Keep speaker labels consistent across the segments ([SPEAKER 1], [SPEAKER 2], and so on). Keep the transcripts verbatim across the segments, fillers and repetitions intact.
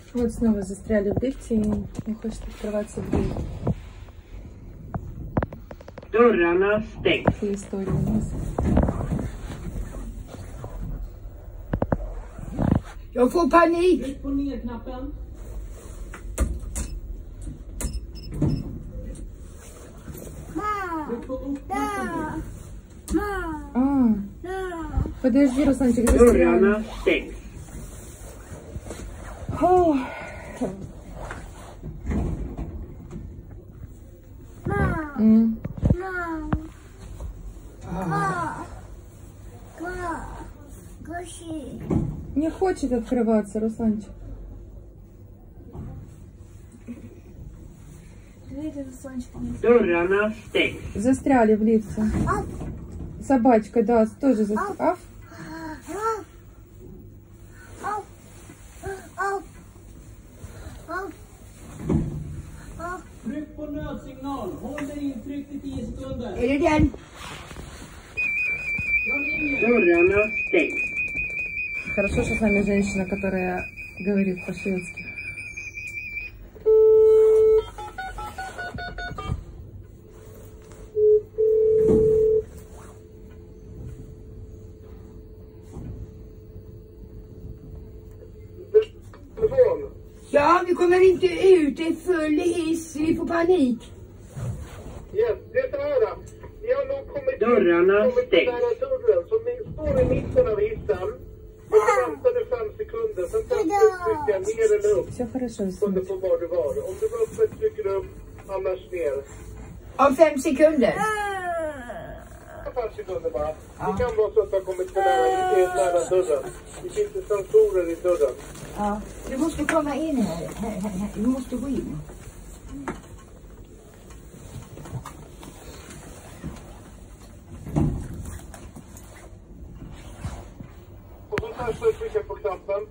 [SPEAKER 1] Вот снова застряли в лифте и не хочет открываться дверь.
[SPEAKER 2] Dörrarna stängs.
[SPEAKER 1] Такие истории у нас.
[SPEAKER 3] Jag får panik.
[SPEAKER 4] Tryck på ner-knappen. Tryck på upp-knappen.
[SPEAKER 1] А, подожди, Русланчик, застряли.
[SPEAKER 2] Dörrarna stängs.
[SPEAKER 1] О, м. Не хочет открываться, Русланчик.
[SPEAKER 2] Dörrarna stängs.
[SPEAKER 1] Застряли в лифте. Собачка, да, тоже застряла.
[SPEAKER 4] Tryck på nödsignal. Håll dig intryckt i tio sekunder.
[SPEAKER 3] Är det den?
[SPEAKER 4] Jag ringer.
[SPEAKER 2] Dörrarna stängs.
[SPEAKER 1] Хорошо, что с нами женщина, которая говорит по-шведски.
[SPEAKER 3] Ja, vi kommer inte ut. Det är full hiss. Vi får panik.
[SPEAKER 5] Yes, det är så här. Vi har nog kommit
[SPEAKER 2] Dörrarna
[SPEAKER 5] kommit
[SPEAKER 2] stängs.
[SPEAKER 5] nära dörren. Så ni står i mitten av hissen. Och så väntar du fem sekunder. Sen tar du ett stycke ner eller upp.
[SPEAKER 1] Все хорошо,
[SPEAKER 5] Beroende
[SPEAKER 1] Русланчик.
[SPEAKER 5] på var du var. Om du var uppe trycker du upp, annars ner.
[SPEAKER 3] Om fem sekunder.
[SPEAKER 5] Fem sekunder bara. Det kan vara så att du har kommit för nära, nära dörren. Det finns sensorer i dörren.
[SPEAKER 3] Ja, du måste komma in här. här, här, här. Du måste gå in.
[SPEAKER 5] Och så testar du trycka på knappen.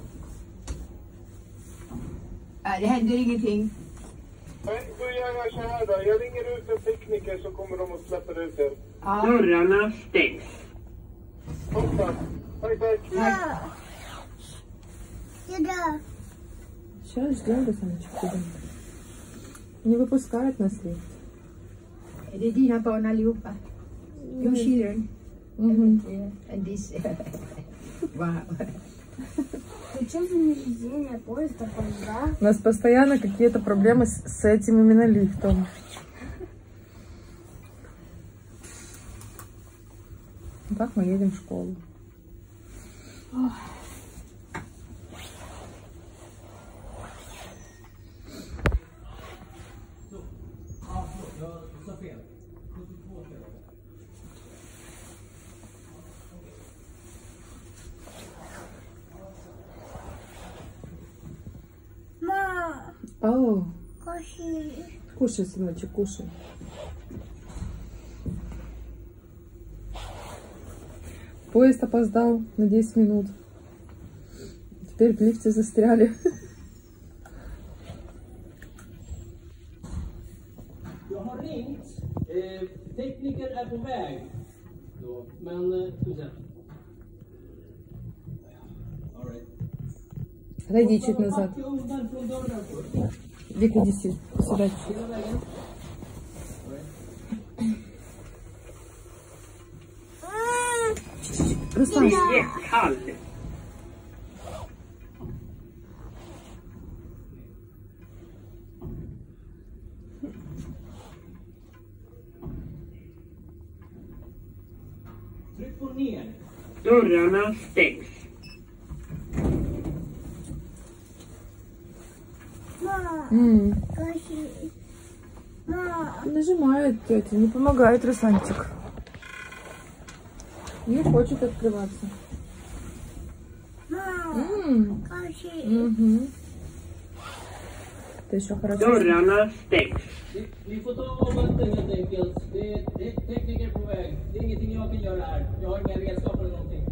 [SPEAKER 3] Nej, det händer ingenting.
[SPEAKER 5] Nej, då gör jag så här då. Jag ringer ut en tekniker så kommer de att släppa ut er.
[SPEAKER 3] Ja.
[SPEAKER 2] Dörrarna stängs.
[SPEAKER 5] Hoppa. Tack, tack.
[SPEAKER 1] Сейчас ждем, Русланчик, тебя. Не выпускают нас лифт.
[SPEAKER 3] Är det dina barn allihopa? Your children?
[SPEAKER 1] Мгм.
[SPEAKER 3] Yeah. And this. Wow.
[SPEAKER 1] У нас постоянно какие-то проблемы с, с этим именно лифтом. Вот так мы едем в школу.
[SPEAKER 4] Ja, jag sa fel. sjuttiotvå fel.
[SPEAKER 1] О, кушай, сыночек, кушай. Поезд опоздал на десять минут. Теперь в лифте застряли.
[SPEAKER 4] Jag har ringt. Eh, tekniker är på väg. Då. Men, eh, ska vi se. All right.
[SPEAKER 1] Отойди чуть назад.
[SPEAKER 4] Backa undan från dörren först.
[SPEAKER 1] Вика, иди сюда. Сюда.
[SPEAKER 4] Hela vägen.
[SPEAKER 1] Руслан,
[SPEAKER 2] Det är kallt.
[SPEAKER 4] Tryck på ner.
[SPEAKER 2] Dörrarna stängs.
[SPEAKER 1] м, нажимает тетя, не помогает Русланчик. Не хочет открываться. М, мгм. Это еще хорошо.
[SPEAKER 2] Dörrarna stängs.
[SPEAKER 4] Vi, vi får ta och vänta helt enkelt. Det är, det är tekniker på väg. Det är ingenting jag kan göra här. Jag har inga redskap eller någonting.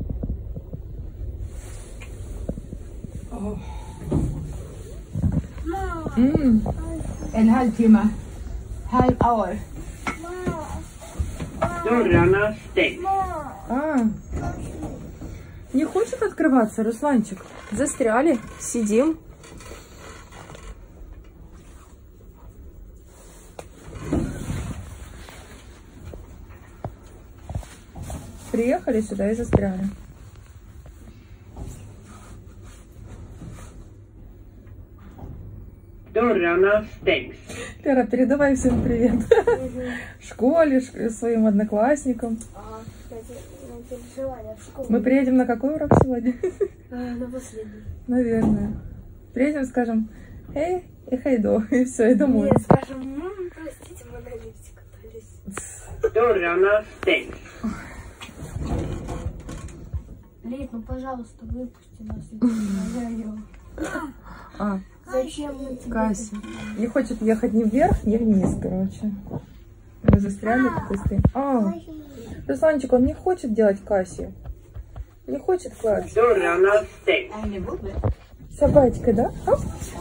[SPEAKER 1] М,
[SPEAKER 3] En halvtimme. Halv hour.
[SPEAKER 2] Dörrarna stängs.
[SPEAKER 1] а. Не хочет открываться, Русланчик. Застряли, сидим. Приехали сюда и застряли.
[SPEAKER 2] Dörrarna stängs.
[SPEAKER 1] Лера, передавай всем привет. Школе, ш- своим одноклассникам.
[SPEAKER 6] А, на переживания в школу.
[SPEAKER 1] Мы приедем на какой урок сегодня?
[SPEAKER 6] На последний.
[SPEAKER 1] Наверное. Приедем, скажем, эй, и хайдо, и все, и домой.
[SPEAKER 6] Нет, скажем, мам, простите, мы на лифте катались.
[SPEAKER 2] Dörrarna stängs.
[SPEAKER 6] Лид, ну пожалуйста, выпусти нас. Я тебя умоляю.
[SPEAKER 1] А,
[SPEAKER 6] Зачем мы тебе?
[SPEAKER 1] Кася. Не хочет ехать ни вверх, ни вниз, короче. Мы застряли тут и стоим. А, Русланчик, он не хочет делать Кассию. Не хочет класть.
[SPEAKER 2] Dörrarna stängs.
[SPEAKER 3] Är ni vågor?
[SPEAKER 1] Собачка, да? А?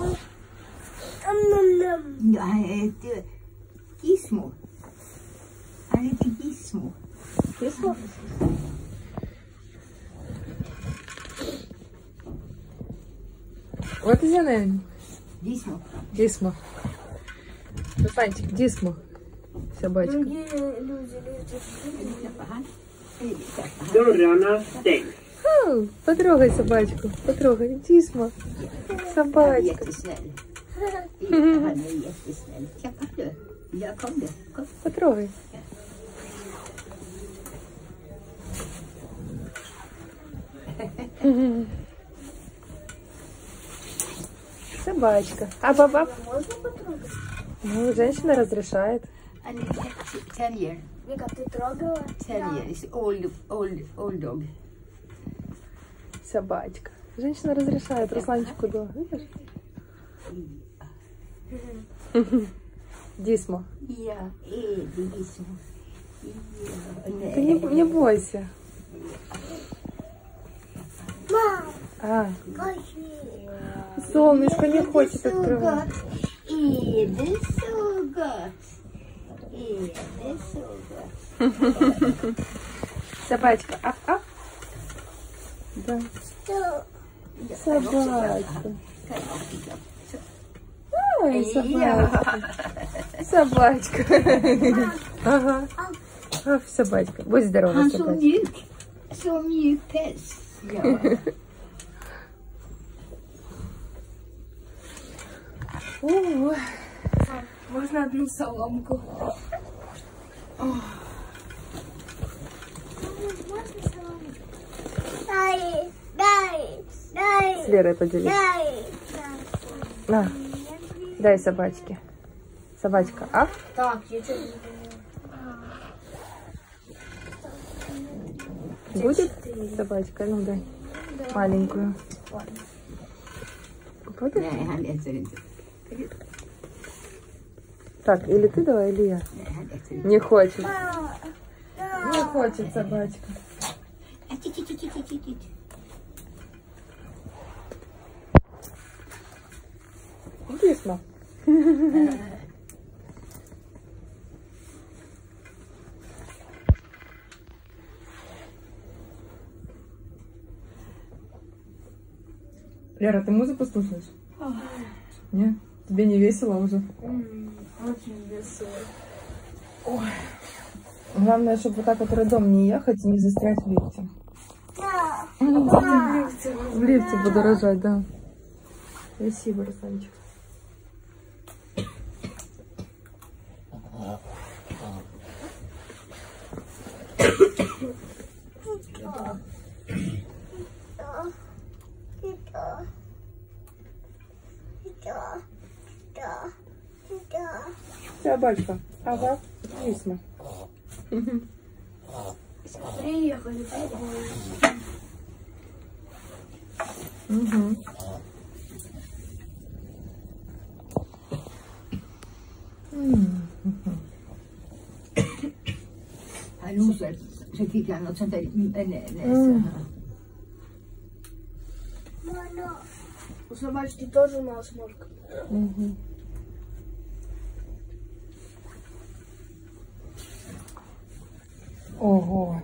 [SPEAKER 3] Ja, han heter Gizmo. Han heter Gizmo.
[SPEAKER 1] Гизмо? Вот и она.
[SPEAKER 3] Gizmo.
[SPEAKER 1] Дисмо. Русланчик, Дисмо. Собачка.
[SPEAKER 6] Другие люди любят.
[SPEAKER 3] Släppa han. Hej, släppa han.
[SPEAKER 2] Dörrarna stängs.
[SPEAKER 1] Ау, потрогай собачку. Потрогай. Дисмо.
[SPEAKER 3] Han är
[SPEAKER 1] Собачка.
[SPEAKER 3] jättesnäll. Han är jättesnäll. Klappa du. Ja, kom du. Kom.
[SPEAKER 1] Потрогай. Собачка. А баба?
[SPEAKER 6] Можно потрогать?
[SPEAKER 1] Ну, женщина разрешает.
[SPEAKER 3] Han är ten year.
[SPEAKER 6] Вика, ты трогала?
[SPEAKER 3] ten years. Old, old, old dog.
[SPEAKER 1] Собачка. Женщина разрешает Русланчику, да. Видишь? Дисмо.
[SPEAKER 3] Ja, är det Gizmo? Ja,
[SPEAKER 1] Ты не, не бойся.
[SPEAKER 6] Мам,
[SPEAKER 1] А,
[SPEAKER 6] Каси.
[SPEAKER 1] солнышко не хочет
[SPEAKER 3] så
[SPEAKER 1] открывать.
[SPEAKER 3] gott? Är det så gott? Är det så gott?
[SPEAKER 1] Собачка. Аф, аф. Да.
[SPEAKER 6] Что?
[SPEAKER 1] Собачка. Ой,
[SPEAKER 3] Ja.
[SPEAKER 1] собачка. Собачка. Ага. Аф, собачка. Будь здорова,
[SPEAKER 3] Han så
[SPEAKER 1] собачка.
[SPEAKER 3] mjuk. Så mjuk päls. Ja.
[SPEAKER 1] Ой.
[SPEAKER 6] Можно одну соломку? Дай, дай, дай,
[SPEAKER 1] С Лерой поделись.
[SPEAKER 6] дай.
[SPEAKER 1] На, дай собачке. Собачка. Аф.
[SPEAKER 6] Так, я что-то не поняла.
[SPEAKER 1] Будет собачка? Ну дай. Маленькую. Будет?
[SPEAKER 3] Nej, han äter inte.
[SPEAKER 1] Так, или ты давай, или я.
[SPEAKER 3] Nej, han äter inte.
[SPEAKER 1] Не хочет. Не хочет собачка.
[SPEAKER 3] Äh, titt, titt, titt, titt, titt, titt.
[SPEAKER 1] Дисмо. Лера, ты музыку слушаешь? Нет? Тебе не весело уже?
[SPEAKER 6] Очень весело.
[SPEAKER 1] Главное, чтобы вот так вот родом не ехать и не застрять в лифте. В лифте подорожать, да. Спасибо, Русланчик. Собачка. Ага, Дисмо.
[SPEAKER 6] Приехали.
[SPEAKER 1] Угу.
[SPEAKER 3] Han nosade, så fick han något sånt där i nä- näsa.
[SPEAKER 1] Mm.
[SPEAKER 6] У собачки тоже насморк.
[SPEAKER 1] Угу. Ого.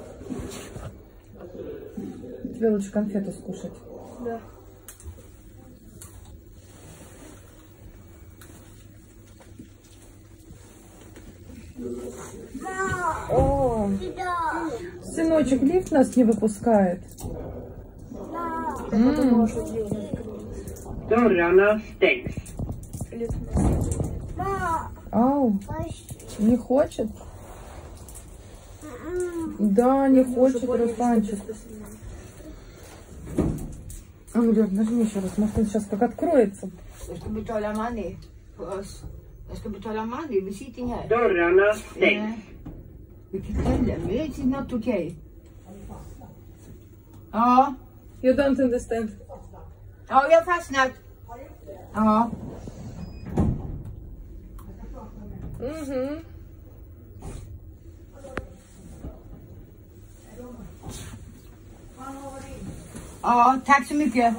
[SPEAKER 1] Тебе лучше конфету скушать.
[SPEAKER 6] Да.
[SPEAKER 1] О, сыночек, лифт нас не выпускает. М.
[SPEAKER 2] Dörrarna stängs.
[SPEAKER 1] Ау, не хочет? Да, не хочет, Русланчик. А ну, Лёр, нажми еще раз, может он сейчас как откроется.
[SPEAKER 3] Jag ska betala money för oss. Jag ska betala money. Vi sitter här.
[SPEAKER 2] Dörrarna stängs.
[SPEAKER 3] Vilket ställe? Men det är not okej. Ja.
[SPEAKER 1] You don't understand.
[SPEAKER 3] Ja, jag har fastnat. Ja.
[SPEAKER 1] Угу.
[SPEAKER 3] Ja, tack så mycket.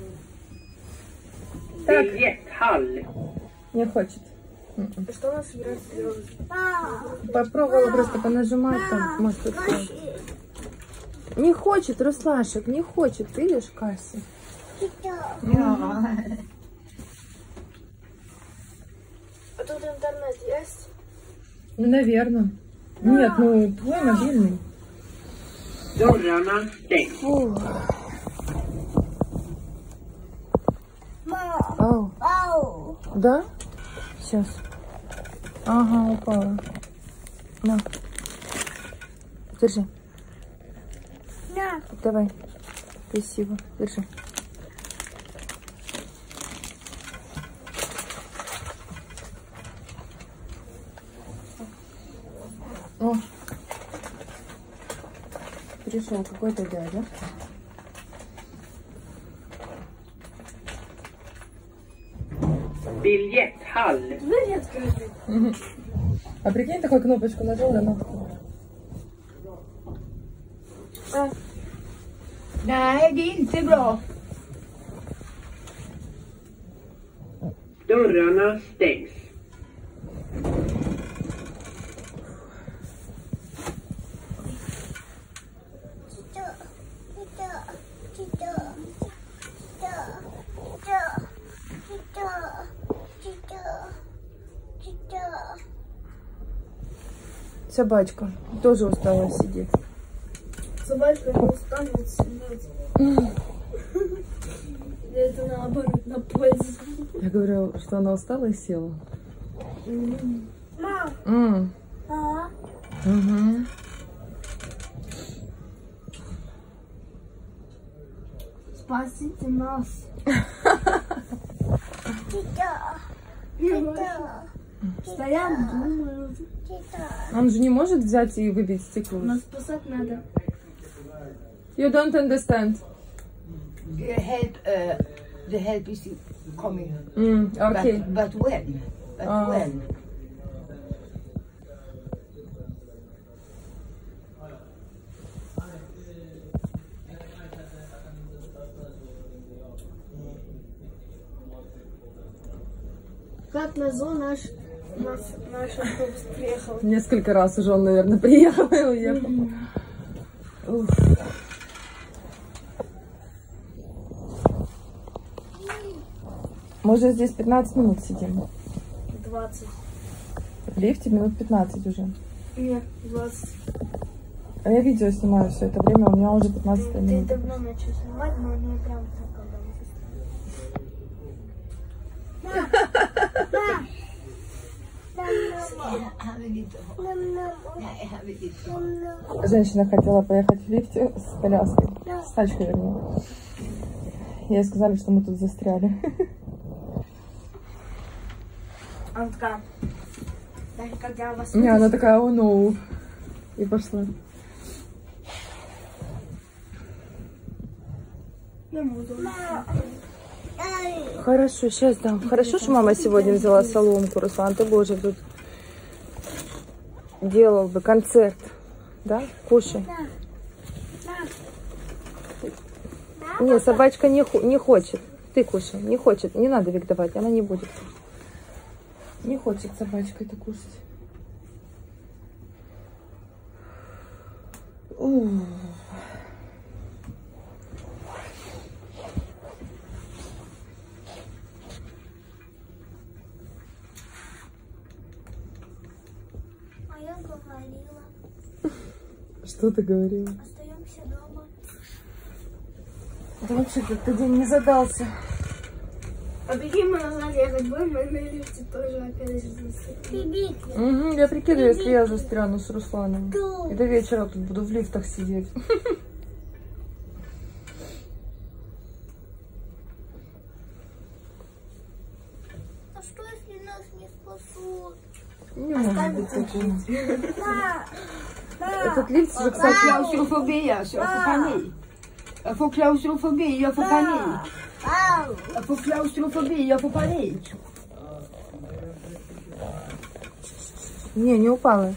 [SPEAKER 2] Biljetthall.
[SPEAKER 1] Не хочет.
[SPEAKER 6] Что у нас собирается делать?
[SPEAKER 1] Попробовала просто понажимать там, может тут. Не хочет, Руслашек, не хочет, видишь, Касси?
[SPEAKER 3] Ja.
[SPEAKER 6] А тут интернет есть?
[SPEAKER 1] Ну, наверное. Нет, ну, твой мобильный.
[SPEAKER 2] Dörrarna stängs.
[SPEAKER 1] Фу. Ау. Да? Сейчас. Ага, упала. На. Держи. Давай. Спасибо. Держи. О. Пришел какой-то дядя.
[SPEAKER 2] Biljetthall.
[SPEAKER 6] Дверь открыты.
[SPEAKER 1] А прикинь, такую кнопочку нажал, да, на.
[SPEAKER 3] Nej, det är inte bra.
[SPEAKER 2] Dörrarna stängs.
[SPEAKER 1] Собачка тоже устала сидеть.
[SPEAKER 6] Собачка не устанет сидеть. Это наоборот, на пользу.
[SPEAKER 1] Я говорю, что она устала и села.
[SPEAKER 6] Мам,
[SPEAKER 1] М.
[SPEAKER 6] а?
[SPEAKER 1] Угу.
[SPEAKER 6] Спасите нас. Стоят, думают.
[SPEAKER 1] Он же не может взять и выбить стекло.
[SPEAKER 6] Нас спасать надо.
[SPEAKER 1] You don't understand.
[SPEAKER 3] The help, uh, the help is coming.
[SPEAKER 1] Mm, okay.
[SPEAKER 3] But, but when? But
[SPEAKER 1] Ah.
[SPEAKER 3] when?
[SPEAKER 6] Как назло наш, наш, наш автобус приехал.
[SPEAKER 1] Несколько раз уже он, наверное, приехал и уехал. Уф. Мы уже здесь пятнадцать минут сидим.
[SPEAKER 6] двадцать.
[SPEAKER 1] В лифте минут пятнадцать уже.
[SPEAKER 6] Нет, двадцать.
[SPEAKER 1] А я видео снимаю все это время, у меня уже пятнадцать
[SPEAKER 6] Ты
[SPEAKER 1] минут.
[SPEAKER 6] давно начал снимать, но не прям так, когда
[SPEAKER 3] Han vill inte ha. Nej, han vill inte ha.
[SPEAKER 1] Женщина хотела поехать в лифте с коляской, с тачкой, вернее. Ей сказали, что мы тут застряли.
[SPEAKER 6] Она такая, даже когда вас...
[SPEAKER 1] Не, она такая, о, ну, и пошла.
[SPEAKER 6] Я буду.
[SPEAKER 1] Хорошо, сейчас дам. Хорошо, что мама сегодня взяла соломку, Руслан, ты бы уже тут делал бы концерт, да? Кушай. Не, собачка не, не хочет. Ты кушай, не хочет. Не надо Вик давать, она не будет. Не хочет собачка это кушать. Ух.
[SPEAKER 6] А я говорила.
[SPEAKER 1] Что ты говорила?
[SPEAKER 6] Остаемся дома.
[SPEAKER 1] Да вообще как-то день не задался.
[SPEAKER 6] А прикинь, мы назад ехать будем, мы на лифте тоже опять засыпем.
[SPEAKER 1] Угу, я прикидываю, если я застряну с Русланом. И до вечера тут буду в лифтах сидеть.
[SPEAKER 6] А что, если нас не спасут?
[SPEAKER 1] Не может быть такого.
[SPEAKER 6] Да.
[SPEAKER 1] Этот лифт же, кстати,
[SPEAKER 3] Klaustrofobi alltså, jag får panik. Jag får klaustrofobi, jag får panik. Jag får klaustrofobi, jag får panik.
[SPEAKER 1] Не, не упала.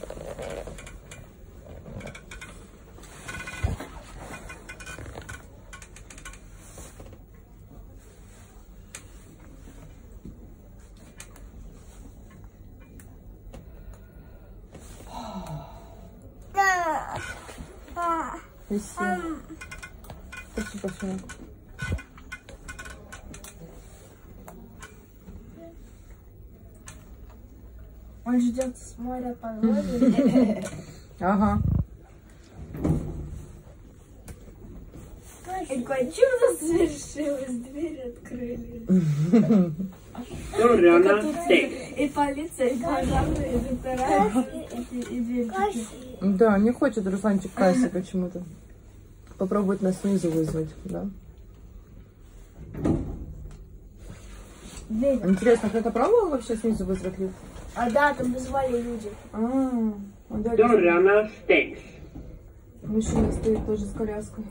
[SPEAKER 1] Виси. Спасибо, пошел.
[SPEAKER 6] Он ждет с моря погоды.
[SPEAKER 1] Ага.
[SPEAKER 6] Какое чудо совершилось, дверь открыли.
[SPEAKER 2] Dörrarna stängs.
[SPEAKER 6] И полиция, и пожарные, и доктора, и, и дверь.
[SPEAKER 1] Да, не хочет Русланчик Касси почему-то. Попробует нас снизу вызвать, да?
[SPEAKER 6] Дверь.
[SPEAKER 1] Интересно, кто-то пробовал вообще снизу вызвать лифт?
[SPEAKER 6] А да, там вызвали люди.
[SPEAKER 1] А, да,
[SPEAKER 2] Dörrarna stängs.
[SPEAKER 1] мужчина стоит тоже с коляской.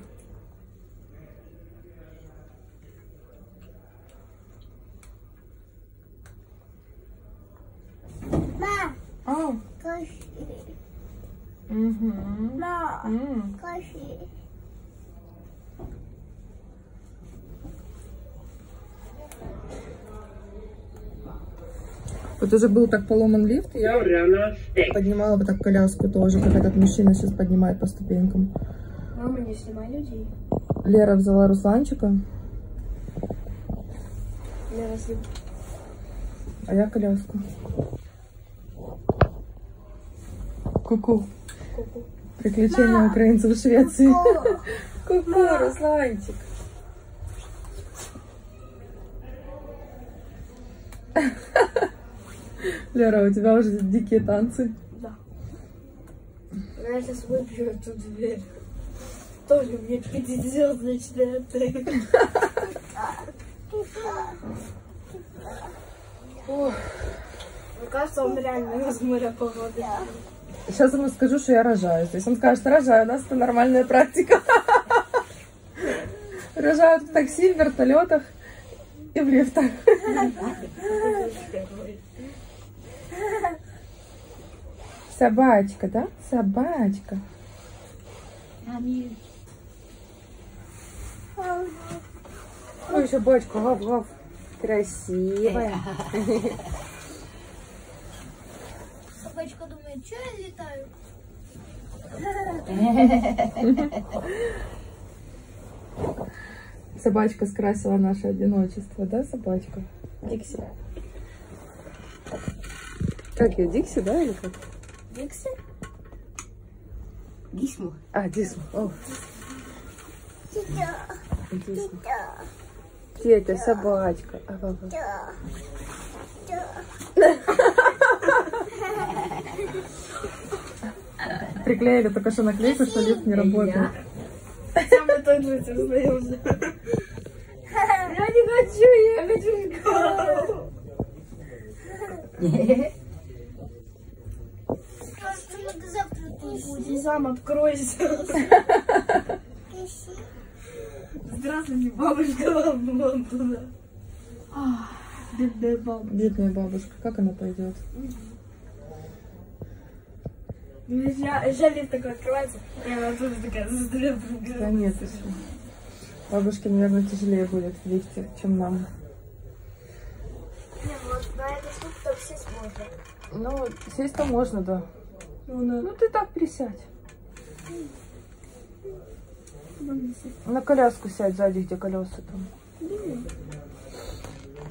[SPEAKER 6] Ма,
[SPEAKER 1] А,
[SPEAKER 6] Каши,
[SPEAKER 1] угу.
[SPEAKER 6] ма,
[SPEAKER 1] М.
[SPEAKER 6] Каши.
[SPEAKER 1] Вот уже был так поломан лифт, и я
[SPEAKER 2] Dörrarna stängs.
[SPEAKER 1] поднимала бы так коляску тоже, как этот мужчина сейчас поднимает по ступенькам.
[SPEAKER 6] Мама, не снимай людей.
[SPEAKER 1] Лера взяла Русланчика,
[SPEAKER 6] Я раз
[SPEAKER 1] а я коляску. Ку-ку. Приключения украинцев в Швеции. Ку-ку, Русланчик. Лера, у тебя уже дикие танцы.
[SPEAKER 6] Да. Я сейчас выпью эту дверь. Тоже мне пятизвездочный отель. Мне кажется, он реально из моря погоды.
[SPEAKER 1] Сейчас ему скажу, что я рожаю. То есть он скажет, рожаю, у нас это нормальная практика. Рожают в такси, в вертолетах и в лифтах. Собачка, да? Собачка. Ой, собачка, гав-гав. Красивая.
[SPEAKER 6] Собачка думает, что я летаю?
[SPEAKER 1] Собачка скрасила наше одиночество, да, собачка? Дикси. Как ее, Дикси, да, или как?
[SPEAKER 6] Дикси?
[SPEAKER 3] Gizmo.
[SPEAKER 1] А, Дисма. О,
[SPEAKER 6] Тетя.
[SPEAKER 1] Дисма.
[SPEAKER 6] Тетя.
[SPEAKER 1] Тетя, собачка. А, баба.
[SPEAKER 6] Тетя. Тетя.
[SPEAKER 1] Приклеили только что наклейку, что лифт не работает.
[SPEAKER 6] Мы тоже узнаемся. Я не хочу, я хочу в школу. Почему ты завтра тут будешь? Сам откройся. Здравствуйте, бабушка, вам вон туда. Бедная бабушка.
[SPEAKER 1] Бедная бабушка, как она пойдет?
[SPEAKER 6] Жаль, лифт такой открывается, и она тоже такая застряла.
[SPEAKER 1] Да нет, еще. Бабушке, наверное, тяжелее будет в лифте, чем нам.
[SPEAKER 6] Не, вот на эту штуку все смотрят.
[SPEAKER 1] Ну, сесть-то можно, да. Ну, ты так присядь. На коляску сядь сзади, где колеса там.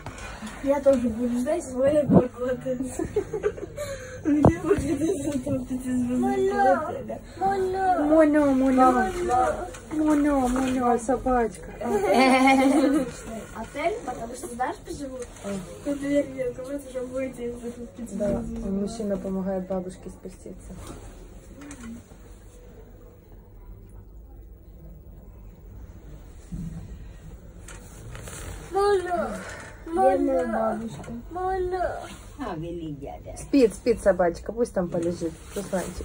[SPEAKER 6] Я тоже буду ждать своей погоды. Мне будет это тут
[SPEAKER 1] Моно, моно. Моно, моно, собачка.
[SPEAKER 6] Отель, потому что, знаешь, почему? Тут дверь не открывается, чтобы выйти из этого
[SPEAKER 1] Да, мужчина помогает бабушке спуститься.
[SPEAKER 6] Бедная бабушка.
[SPEAKER 3] А, вели дядя.
[SPEAKER 1] Спит, спит собачка, пусть там полежит. Русланчик.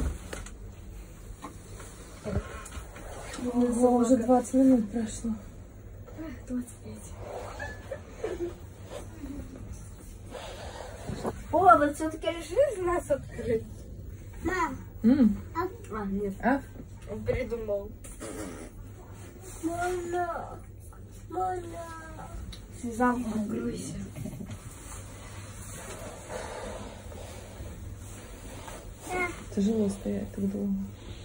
[SPEAKER 1] Ого, уже двадцать минут прошло.
[SPEAKER 6] двадцать пять. О, вот все-таки решили нас открыть? Мам.
[SPEAKER 1] М,
[SPEAKER 6] А, нет,
[SPEAKER 1] А?
[SPEAKER 6] он придумал. Мама. Мама. Сезам, откройся.
[SPEAKER 1] Тяжело стоять так долго.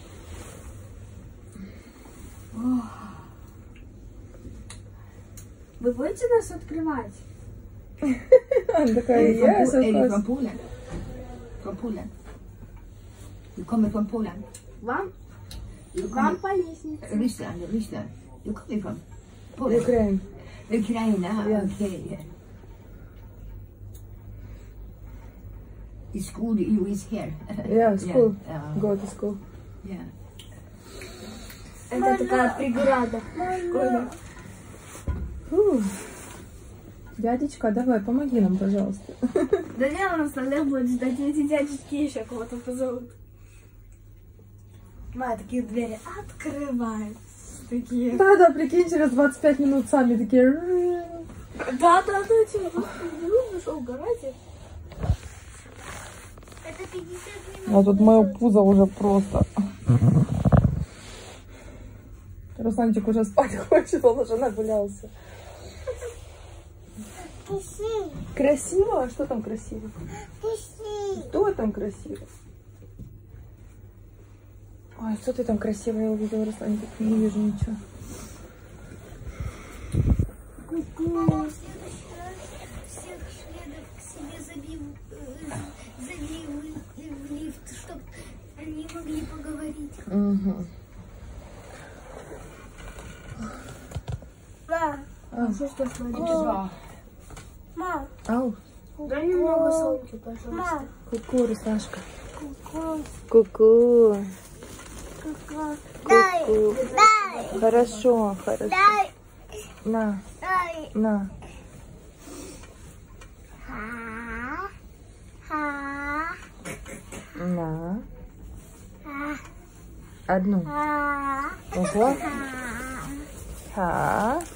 [SPEAKER 6] Вы будете нас открывать?
[SPEAKER 1] Она такая, я
[SPEAKER 3] Är du
[SPEAKER 1] согласна.
[SPEAKER 3] från Polen? Från Polen? Du kommer från Polen?
[SPEAKER 6] Вам?
[SPEAKER 3] Du
[SPEAKER 6] Вам
[SPEAKER 3] kommer...
[SPEAKER 6] по лестнице.
[SPEAKER 3] Ryssland, Ryssland. Du kommer från Polen?
[SPEAKER 1] Украина.
[SPEAKER 3] Ukraina,
[SPEAKER 1] Ja.
[SPEAKER 3] okej. The school you is here.
[SPEAKER 1] Yeah, school.
[SPEAKER 3] Yeah.
[SPEAKER 1] Go to school.
[SPEAKER 3] Yeah.
[SPEAKER 6] Это такая преграда. Школа.
[SPEAKER 1] Фу. Дядечка, давай, помоги нам, пожалуйста.
[SPEAKER 6] Да не, он остальных будет ждать, эти дядечки еще кого-то позовут. Ма, такие двери открывают. Такие.
[SPEAKER 1] Да-да, прикинь, через двадцать пять минут сами такие...
[SPEAKER 6] Да, да, да, тебе не нужно, что угораете? Это пятьдесят минут.
[SPEAKER 1] А тут мое пузо уже просто... Русланчик уже спать хочет, он уже нагулялся. Красиво? А что там красиво? Что там красиво? Ой, что ты там красиво я увидела, Русланчик? Не вижу ничего.
[SPEAKER 6] Мама, в следующий раз всех шведов к себе забил, забил в лифт, чтобы они могли поговорить.
[SPEAKER 1] Угу.
[SPEAKER 6] Мам,
[SPEAKER 1] А.
[SPEAKER 6] что что смотришь?
[SPEAKER 3] Bra.
[SPEAKER 6] Мам,
[SPEAKER 1] Ау.
[SPEAKER 6] дай немного солнца, пожалуйста. Мам,
[SPEAKER 1] Ку-ку, Руслашка.
[SPEAKER 6] ку-ку,
[SPEAKER 1] Ку-ку.
[SPEAKER 6] ку-ку. Дай,
[SPEAKER 1] Ку-ку.
[SPEAKER 6] дай,
[SPEAKER 1] Хорошо, хорошо.
[SPEAKER 6] дай,
[SPEAKER 1] На,
[SPEAKER 6] дай.
[SPEAKER 1] на.
[SPEAKER 6] Ха, ха,
[SPEAKER 1] На.
[SPEAKER 6] ха,
[SPEAKER 1] Одну.
[SPEAKER 6] ха,
[SPEAKER 1] Ого.
[SPEAKER 6] ха.
[SPEAKER 1] Ха.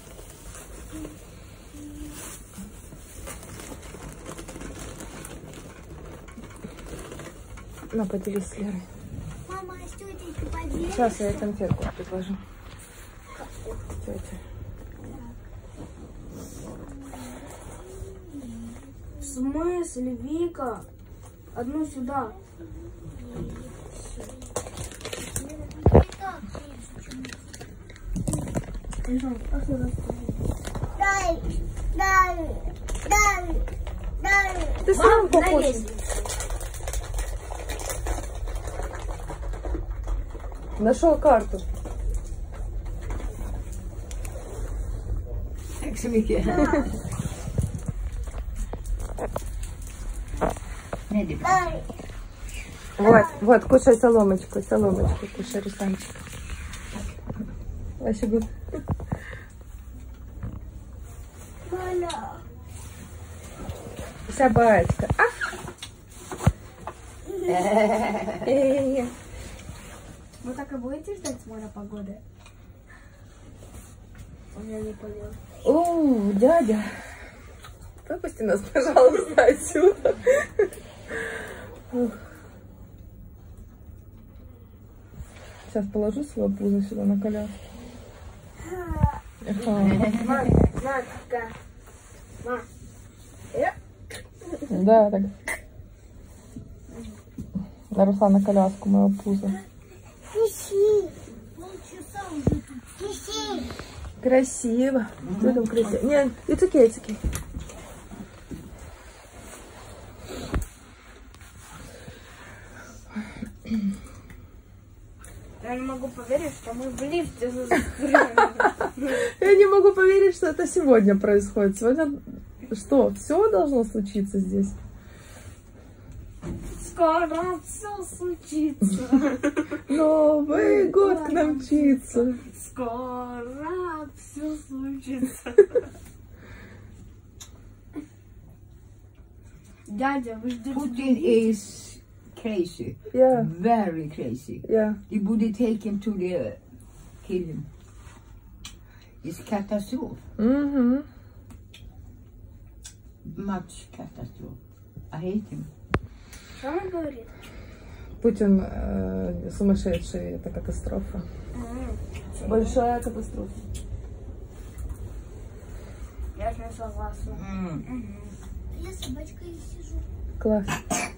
[SPEAKER 1] На, поделись с Лерой.
[SPEAKER 6] Мама, а с тетей поделишься?
[SPEAKER 1] Сейчас я конфетку предложу. Тетя.
[SPEAKER 6] В смысле, Вика? Одну сюда. Дай, дай, дай, дай.
[SPEAKER 1] Ты сам похож. Нашел карту.
[SPEAKER 3] Tack så mycket. Nej, det är bra.
[SPEAKER 6] Дай.
[SPEAKER 1] Вот, вот, кушай соломочку, соломочку, кушай, Русланчик. Вообще good.
[SPEAKER 6] Мама.
[SPEAKER 1] Собачка. А? Э-э-э.
[SPEAKER 6] Вы так и будете ждать с моря погоды? У меня не понял.
[SPEAKER 1] О, дядя. Выпусти нас, пожалуйста, отсюда. Ух. Сейчас положу свое пузо сюда на коляску. Ага.
[SPEAKER 6] Матка. Ма.
[SPEAKER 1] Да, так. На Руслана коляску мое пузо.
[SPEAKER 6] Пиши. Полчаса уже тут. Пиши.
[SPEAKER 1] Красиво. Что там красиво? Нет, it's okay, it's okay.
[SPEAKER 6] Я не могу поверить, что мы в лифте застряли.
[SPEAKER 1] Я не могу поверить, что это сегодня происходит. Сегодня что? Все должно случиться здесь?
[SPEAKER 6] Скоро все случится.
[SPEAKER 1] Новый год к нам мчится.
[SPEAKER 6] Скоро все случится. Дядя, вы ждете...
[SPEAKER 3] Putin is crazy.
[SPEAKER 1] Yeah,
[SPEAKER 3] Very crazy.
[SPEAKER 1] yeah.
[SPEAKER 3] They would take him to the kill him. It's catastrophe.
[SPEAKER 1] Угу.
[SPEAKER 3] Much catastrophe. I hate him.
[SPEAKER 6] Что он говорит?
[SPEAKER 1] Путин э, сумасшедший, это катастрофа. Большая катастрофа.
[SPEAKER 6] Я же не согласна.
[SPEAKER 3] Mm.
[SPEAKER 6] Я с собачкой сижу.
[SPEAKER 1] Класс.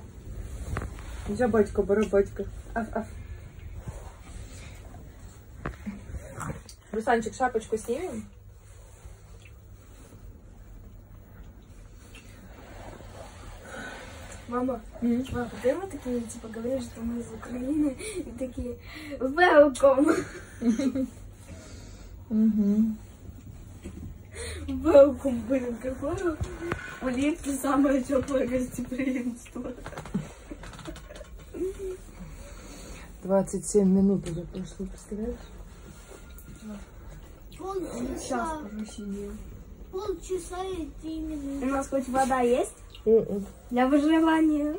[SPEAKER 1] Я батька, барабатька. Аф, аф. Русланчик, шапочку снимем?
[SPEAKER 6] Мама,
[SPEAKER 1] М.
[SPEAKER 6] мама, ты мы такие, типа, говоришь, что мы из Украины, и такие, welcome,
[SPEAKER 1] Угу.
[SPEAKER 6] welcome, блин, какое у лифте самое теплое гостеприимство.
[SPEAKER 1] двадцать семь минут уже прошло, представляешь?
[SPEAKER 6] Сейчас уже сидим.
[SPEAKER 7] Полчаса и три минуты.
[SPEAKER 6] У нас хоть вода есть
[SPEAKER 1] М-м.
[SPEAKER 6] для выживания?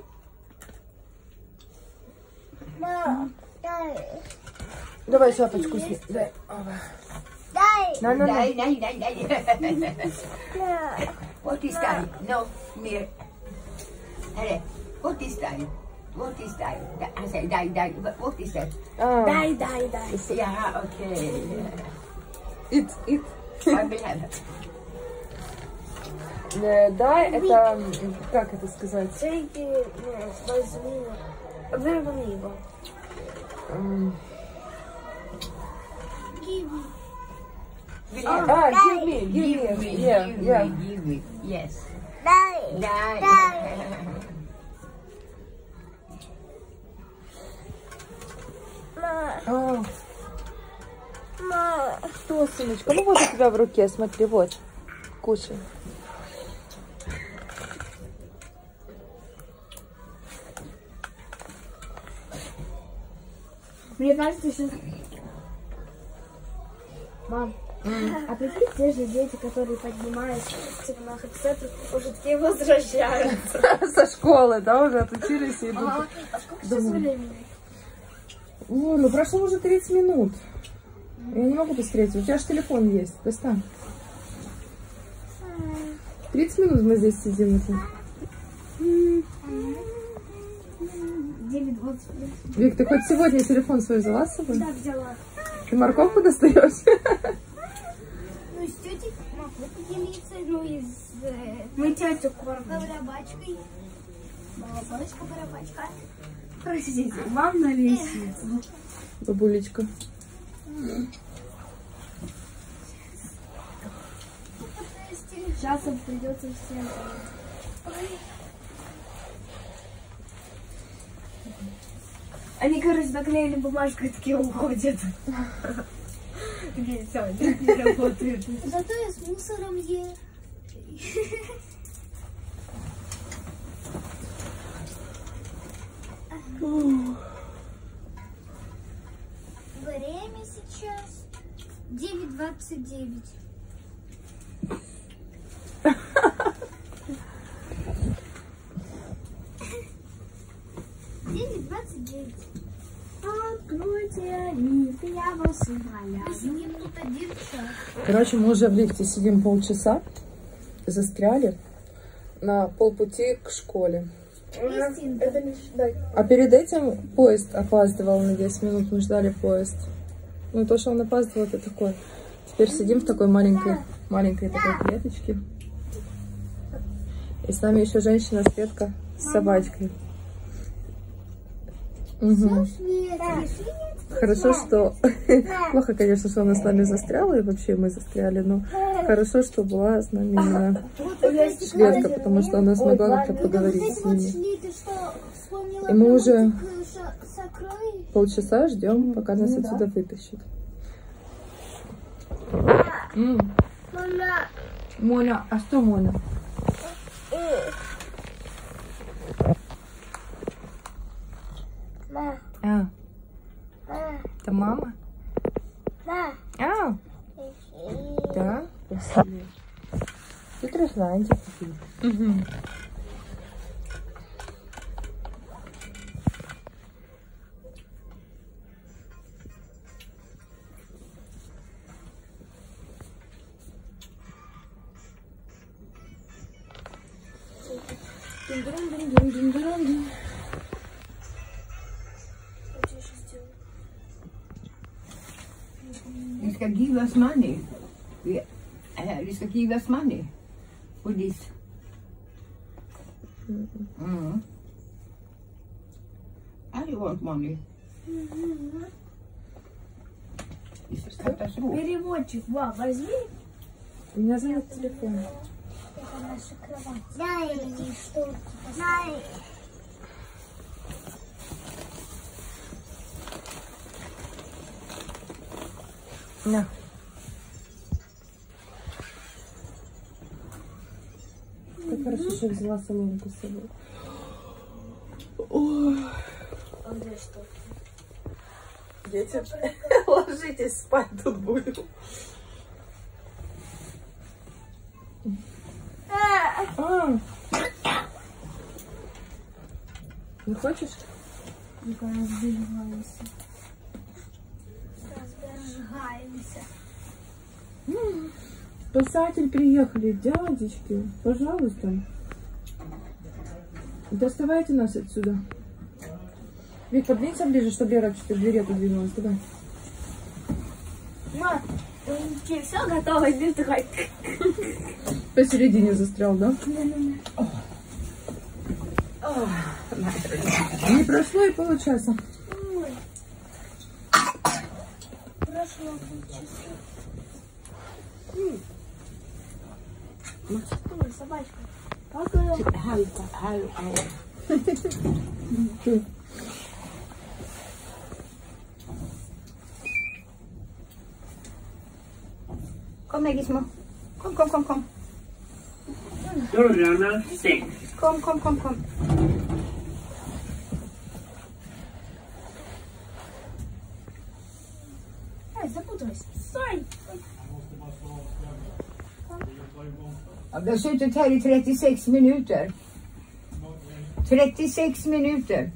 [SPEAKER 7] Да, дай.
[SPEAKER 1] Давай шапочку снимем. Дай.
[SPEAKER 7] Дай.
[SPEAKER 1] На, на, на.
[SPEAKER 3] Die, die, die, die.
[SPEAKER 7] Да.
[SPEAKER 3] What is die? No, near. Hey, what is die? What is die? I say die, die. But what is that?
[SPEAKER 1] А,
[SPEAKER 6] Дай, дай, дай.
[SPEAKER 3] Yeah, okay.
[SPEAKER 1] ит, ит.
[SPEAKER 3] I will have it.
[SPEAKER 1] Э, Дай, это, м, как это сказать?
[SPEAKER 6] Take, ну, возьми, вырвали его.
[SPEAKER 1] М,
[SPEAKER 7] Give
[SPEAKER 3] Will
[SPEAKER 1] А,
[SPEAKER 3] have it.
[SPEAKER 1] give me, give
[SPEAKER 3] Give
[SPEAKER 1] me.
[SPEAKER 3] me,
[SPEAKER 1] Yeah,
[SPEAKER 3] give
[SPEAKER 1] yeah.
[SPEAKER 3] me, give me. Yes.
[SPEAKER 7] Дай.
[SPEAKER 3] Die.
[SPEAKER 7] Дай. Ма,
[SPEAKER 1] А,
[SPEAKER 7] ма.
[SPEAKER 1] что, сыночка? Ну вот у тебя в руке, смотри, вот. Кушай.
[SPEAKER 6] Мне кажется, сейчас... Мам, а прикинь, те же дети, которые поднимаются типа, на хэдсеты, уже такие возвращаются.
[SPEAKER 1] Со школы, да, уже отучились и идут.
[SPEAKER 6] Ага. А сколько сейчас времени?
[SPEAKER 1] О, ну прошло уже тридцать минут. Я не могу быстрее. У тебя же телефон есть. Достань. тридцать минут мы здесь сидим. Это.
[SPEAKER 6] девять двадцать пять.
[SPEAKER 1] Вик, ты хоть сегодня телефон свой взяла с собой?
[SPEAKER 6] Да, взяла.
[SPEAKER 1] Ты морковку достаешь?
[SPEAKER 7] Ну, с тетей могу поделиться, ну, и с э,
[SPEAKER 6] Мы тетю кормим.
[SPEAKER 7] барабачкой. Барабачка, барабачка.
[SPEAKER 6] Простите, вам на лестницу.
[SPEAKER 1] Бабулечка.
[SPEAKER 6] Сейчас им придется всем. Они, короче, наклеили бумажку и такие уходят. Такие, все, не работает.
[SPEAKER 7] Зато я с мусором ем. Время сейчас девять двадцать девять. девять двадцать девять.
[SPEAKER 6] Откройте лифт, я вас умоляю.
[SPEAKER 7] Мы сидим тут один час.
[SPEAKER 1] Короче, мы уже в лифте сидим полчаса. Застряли на полпути к школе.
[SPEAKER 7] Кристинка.
[SPEAKER 6] Это лишь дай.
[SPEAKER 1] А перед этим поезд опаздывал на десять минут. Мы ждали поезд. Ну, то, что он опаздывал, это такое. Теперь сидим в такой маленькой, маленькой такой клеточке. И с нами еще женщина Светка с собачкой. Угу. Хорошо, что... Плохо, конечно, что она с нами застряла, и вообще мы застряли, но хорошо, что была с нами именно шведка, потому что она смогла как-то поговорить с ними. И мы уже... полчаса ждем, пока нас ну, отсюда да. вытащат. М.
[SPEAKER 6] Мона.
[SPEAKER 1] Мона, а что Мона?
[SPEAKER 6] Ма.
[SPEAKER 1] А.
[SPEAKER 6] Ма.
[SPEAKER 1] Это мама?
[SPEAKER 6] Ма.
[SPEAKER 1] А. Да? Спасибо. Тут Русланчик. Угу.
[SPEAKER 3] Det ska give us money. We, uh, det ska give us money for this. Mm. I want money. Det är katastrof.
[SPEAKER 7] Переводчик, ва, возьми.
[SPEAKER 1] У меня занят телефон.
[SPEAKER 6] Это наша кровать. Дай мне что-то. Дай.
[SPEAKER 1] На. Как хорошо, что взяла соломку с собой. Ой.
[SPEAKER 7] А где что?
[SPEAKER 1] Дети, ложитесь спать, тут будем. А. Не хочешь?
[SPEAKER 7] Ну-ка, разбегаемся. Разбегаемся.
[SPEAKER 1] Спасатели приехали, дядечки, пожалуйста. Доставайте нас отсюда. Вик, подвинься ближе, чтобы Лера чуть в двери отодвинулась. Давай.
[SPEAKER 7] Ма, ты все готово, иди вдыхай.
[SPEAKER 1] Посередине застрял, да? Не прошло и получаса.
[SPEAKER 6] Прошло полчаса.
[SPEAKER 7] Ой, собачка.
[SPEAKER 3] Halka, halka. Kom här Gizmo. Kom, kom, kom, kom.
[SPEAKER 2] Dörrarna stängs.
[SPEAKER 3] Kom, kom, kom, kom.
[SPEAKER 7] Ай, запуталась. Стой.
[SPEAKER 3] Vi har suttit här i trettiosex minuter. trettiosex minuter.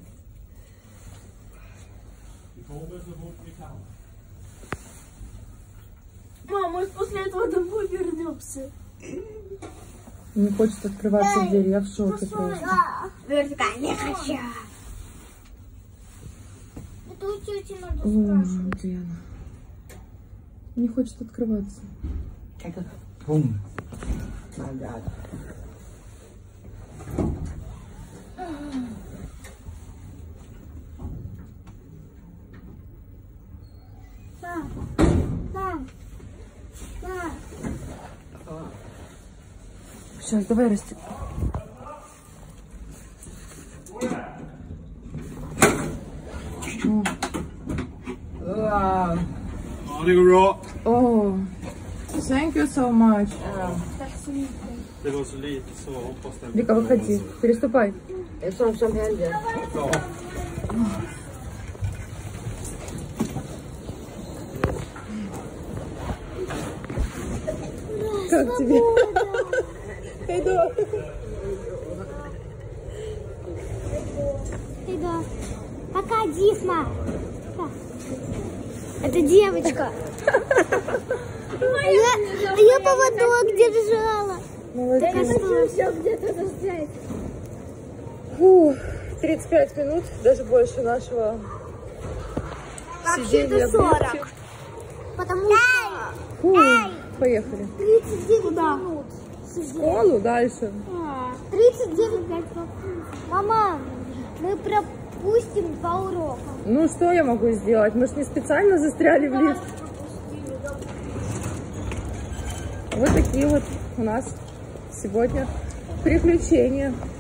[SPEAKER 7] Мама, может после этого домой вернемся?
[SPEAKER 1] Не хочет открываться дверь, я в шоке просто.
[SPEAKER 6] Вертикаль, не хочу. Это у тети надо
[SPEAKER 1] Ой,
[SPEAKER 6] спрашивать.
[SPEAKER 1] где она? Не хочет открываться.
[SPEAKER 3] Это бум. My God.
[SPEAKER 6] Мам, мам, мам.
[SPEAKER 1] Сейчас, давай расти.
[SPEAKER 3] Wow.
[SPEAKER 5] Ja, det går bra.
[SPEAKER 1] Oh, thank you so much.
[SPEAKER 5] Det var så lite så hoppas den.
[SPEAKER 1] Вика, выходи, переступай.
[SPEAKER 3] Det är sånt som händer.
[SPEAKER 5] Ja.
[SPEAKER 1] Как тебе? Иду.
[SPEAKER 6] Иду. Пока, Дисма. Это девочка. А я, а я поводок держала.
[SPEAKER 1] Молодец.
[SPEAKER 6] Все где-то застрять.
[SPEAKER 1] Фух, тридцать пять минут, даже больше нашего сидения
[SPEAKER 6] Вообще-то
[SPEAKER 1] в лифте.
[SPEAKER 6] сорок. Потому что...
[SPEAKER 1] Фух, поехали.
[SPEAKER 6] тридцать девять минут.
[SPEAKER 1] В школу дальше.
[SPEAKER 6] тридцать девять минут. Мама, мы пропустим два урока.
[SPEAKER 1] Ну, что я могу сделать? Мы же не специально застряли в лифт. Вот такие вот у нас сегодня приключения.